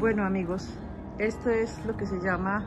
Bueno amigos, esto es lo que se llama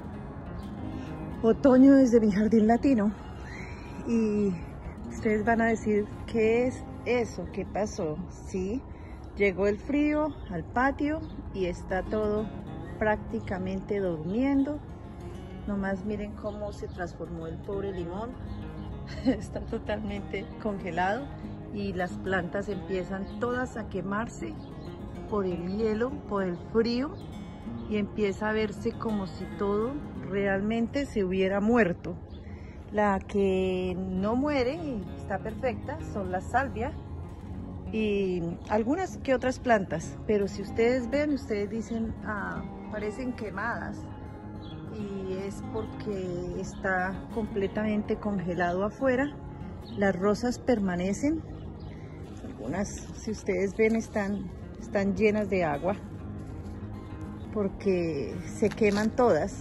otoño desde mi jardín latino y ustedes van a decir, ¿qué es eso? ¿Qué pasó? Sí, llegó el frío al patio y está todo prácticamente durmiendo. Nomás miren cómo se transformó el pobre limón. Está totalmente congelado y las plantas empiezan todas a quemarse por el hielo, por el frío, y empieza a verse como si todo realmente se hubiera muerto. La que no muere y está perfecta son las salvias y algunas que otras plantas, pero si ustedes ven, ustedes dicen, parecen quemadas, y es porque está completamente congelado afuera. Las rosas permanecen, algunas, si ustedes ven, están llenas de agua porque se queman todas,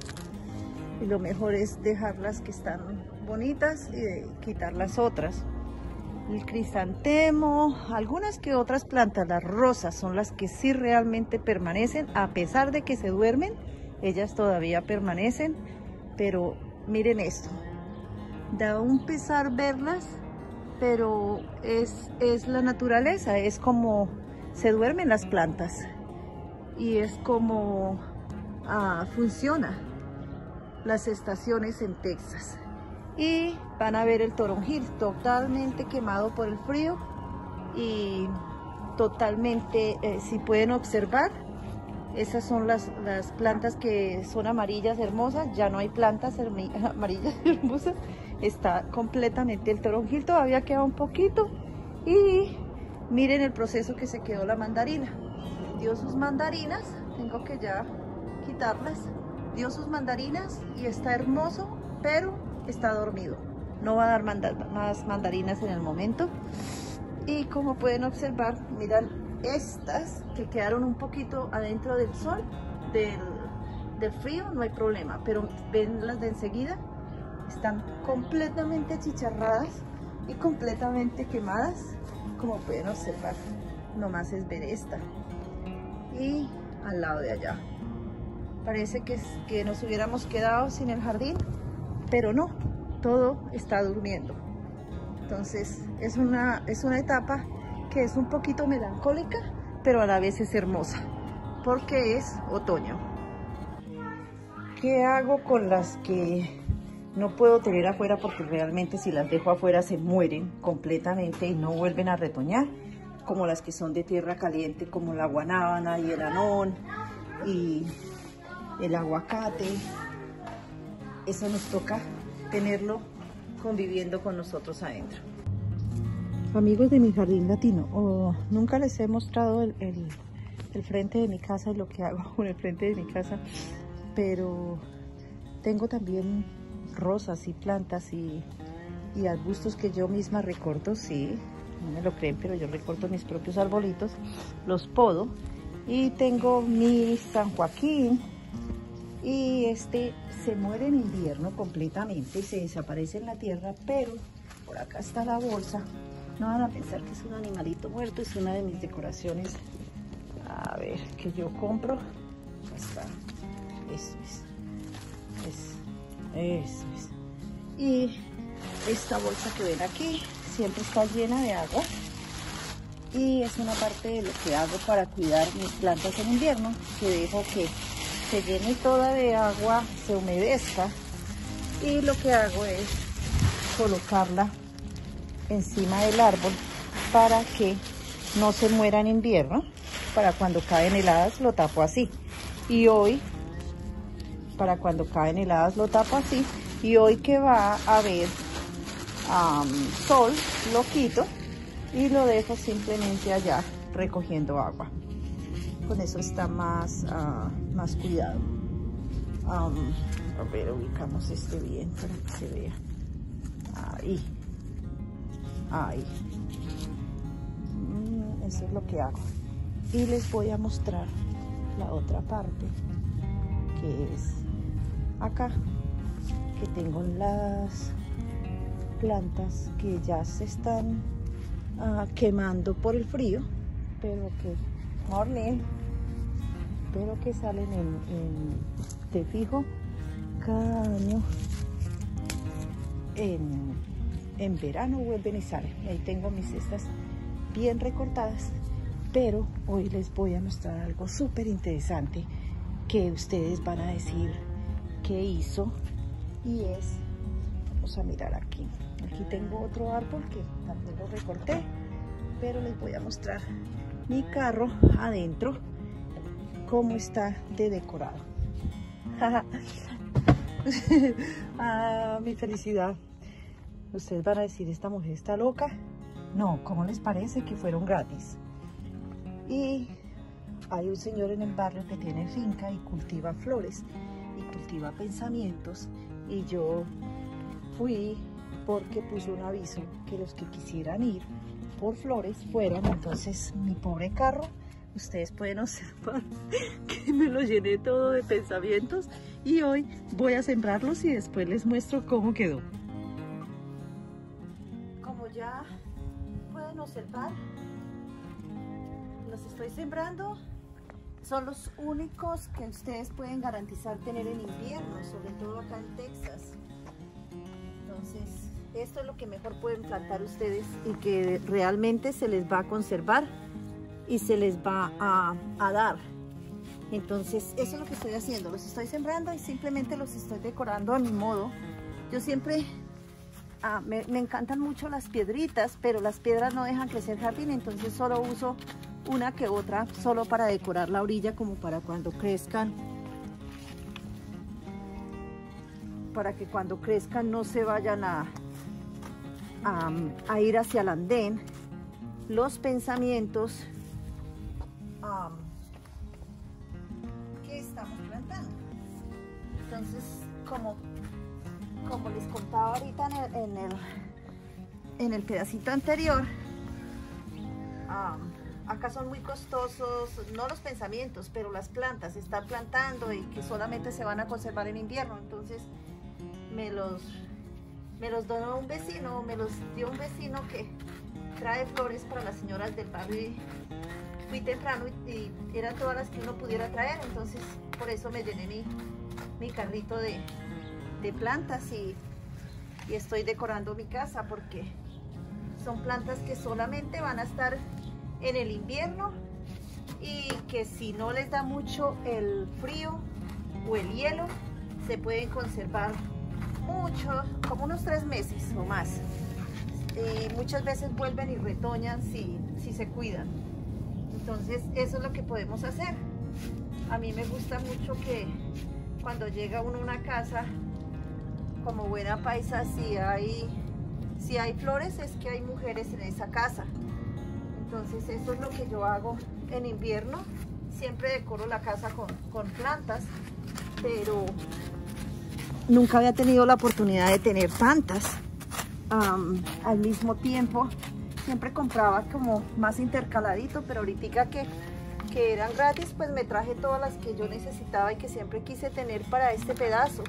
y lo mejor es dejarlas que están bonitas y quitar las otras. El crisantemo, algunas que otras plantas, las rosas son las que sí realmente permanecen, a pesar de que se duermen, ellas todavía permanecen. Pero miren esto, da un pesar verlas, pero es la naturaleza, es como se duermen las plantas y es como funciona las estaciones en Texas. Y van a ver el toronjil totalmente quemado por el frío y totalmente, si pueden observar, esas son las plantas que son amarillas hermosas. Ya no hay plantas amarillas hermosas, está completamente el toronjil, todavía queda un poquito. Y miren el proceso que se quedó la mandarina. Dio sus mandarinas, tengo que ya quitarlas. Dio sus mandarinas y está hermoso, pero está dormido. No va a dar más mandarinas en el momento. Y como pueden observar, miran estas que quedaron un poquito adentro del sol, del frío, no hay problema. Pero ven las de enseguida, están completamente achicharradas y completamente quemadas, como pueden observar. Nomás es ver esta y al lado de allá. Parece que nos hubiéramos quedado sin el jardín, pero no, todo está durmiendo. Entonces es una etapa que es un poquito melancólica, pero a la vez es hermosa, porque es otoño. ¿Qué hago con las que no puedo tener afuera? Porque realmente si las dejo afuera se mueren completamente y no vuelven a retoñar, como las que son de tierra caliente, como la guanábana y el anón y el aguacate. Eso nos toca tenerlo conviviendo con nosotros adentro. Amigos de mi jardín latino, nunca les he mostrado el frente de mi casa y lo que hago con el frente de mi casa, pero tengo también rosas y plantas y arbustos que yo misma recorto. Sí, no me lo creen, pero yo recorto mis propios arbolitos, los podo, y tengo mi San Joaquín, y se muere en invierno completamente y se desaparece en la tierra, pero por acá está la bolsa. No van a pensar que es un animalito muerto, es una de mis decoraciones, a ver, que yo compro. Acá está, eso es. Y esta bolsa que ven aquí siempre está llena de agua, y es una parte de lo que hago para cuidar mis plantas en invierno, que dejo que se llene toda de agua, se humedezca, y lo que hago es colocarla encima del árbol para que no se muera en invierno. Para cuando caen heladas lo tapo así, y hoy para cuando caen heladas lo tapo así, y hoy que va a haber sol lo quito y lo dejo simplemente allá recogiendo agua. Con eso está más cuidado. A ver, ubicamos bien para que se vea. Ahí. Eso es lo que hago. Y les voy a mostrar la otra parte, que es acá, que tengo las plantas que ya se están quemando por el frío, pero que pero que salen te fijo, cada año en verano vuelven y salen. Ahí tengo mis cestas bien recortadas, pero hoy les voy a mostrar algo súper interesante que ustedes van a decir qué hizo, y es, vamos a mirar aquí. Aquí tengo otro árbol que también lo recorté, pero les voy a mostrar mi carro adentro, cómo está de decorado. Ah, mi felicidad. Ustedes van a decir, esta mujer está loca. No, ¿cómo les parece que fueron gratis? Y hay un señor en el barrio que tiene finca y cultiva flores y cultiva pensamientos, y yo fui porque puso un aviso que los que quisieran ir por flores fueran. Entonces mi pobre carro, ustedes pueden observar que me lo llené todo de pensamientos, y hoy voy a sembrarlos y después les muestro cómo quedó. Como ya pueden observar, los estoy sembrando. Son los únicos que ustedes pueden garantizar tener en invierno, sobre todo acá en Texas. Entonces, esto es lo que mejor pueden plantar ustedes y que realmente se les va a conservar y se les va a dar. Entonces, eso es lo que estoy haciendo. Los estoy sembrando y simplemente los estoy decorando a mi modo. Yo siempre... me encantan mucho las piedritas, pero las piedras no dejan crecer jardín, entonces solo uso una que otra solo para decorar la orilla, como para cuando crezcan, para que cuando crezcan no se vayan a ir hacia el andén los pensamientos que estamos plantando. Entonces, como les contaba ahorita en el pedacito anterior, acá son muy costosos, no los pensamientos, pero las plantas se están plantando y que solamente se van a conservar en invierno. Entonces me los donó un vecino, me los dio un vecino que trae flores para las señoras del barrio, y fui temprano y eran todas las que uno pudiera traer. Entonces por eso me llené mi carrito de plantas y estoy decorando mi casa, porque son plantas que solamente van a estar en el invierno, y que si no les da mucho el frío o el hielo, se pueden conservar mucho, como unos 3 meses o más. Muchas veces vuelven y retoñan si se cuidan. Entonces eso es lo que podemos hacer. A mí me gusta mucho que cuando llega uno a una casa, como buena paisa, si hay flores, es que hay mujeres en esa casa. Entonces eso es lo que yo hago en invierno. Siempre decoro la casa con plantas, pero nunca había tenido la oportunidad de tener tantas al mismo tiempo. Siempre compraba como más intercaladito, pero ahorita que eran gratis, pues me traje todas las que yo necesitaba y que siempre quise tener para este pedazo.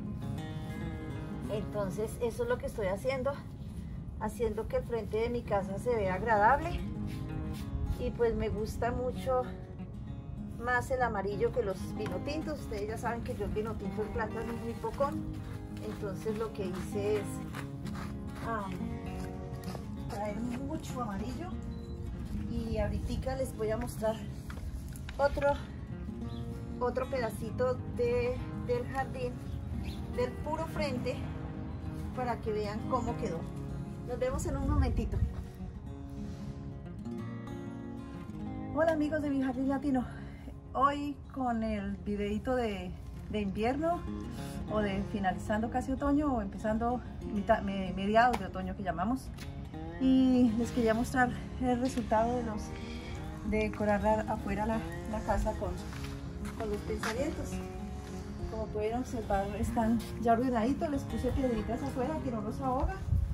Entonces eso es lo que estoy haciendo que el frente de mi casa se vea agradable, y pues me gusta mucho más el amarillo que los vino tintos. Ustedes ya saben que yo el vino tinto en plantas es muy pocón, entonces lo que hice es traer mucho amarillo, y ahorita les voy a mostrar otro pedacito del jardín, del puro frente, para que vean cómo quedó. Nos vemos en un momentito. Hola amigos de mi jardín latino. Hoy con el videito de invierno, o de finalizando casi otoño o empezando mediados de otoño que llamamos, y les quería mostrar el resultado de decorar afuera la casa con los pensamientos. Como pueden observar, están ya ordenaditos. Les puse piedritas afuera que no los ahoga,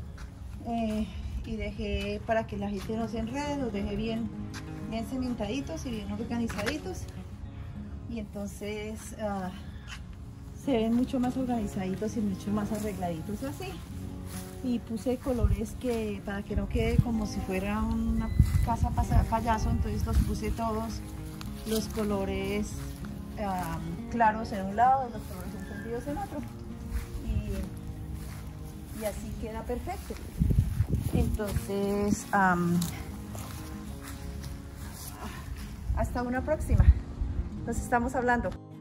y dejé para que la gente no se enrede, los dejé bien cementaditos y bien organizaditos, y entonces se ven mucho más organizaditos y mucho más arregladitos así. Y puse colores para que no quede como si fuera una casa payaso, entonces los puse todos los colores claros en un lado, los colores encendidos en otro. Y así queda perfecto. Entonces, hasta una próxima. Nos estamos hablando.